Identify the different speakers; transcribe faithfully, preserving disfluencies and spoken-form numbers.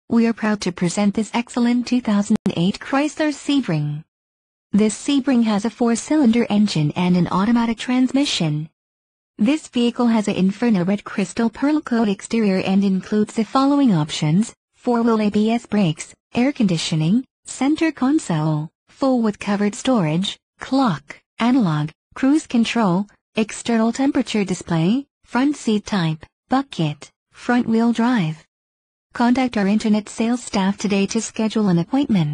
Speaker 1: We are proud to present this excellent two thousand eight Chrysler Sebring. This Sebring has a four-cylinder engine and an automatic transmission. This vehicle has a Inferno red crystal Pearlcoat exterior and includes the following options: four-wheel A B S brakes, air conditioning, center console, full with covered storage, clock, analog, cruise control, external temperature display, front seat type, bucket, front-wheel drive. Contact our internet sales staff today to schedule an appointment.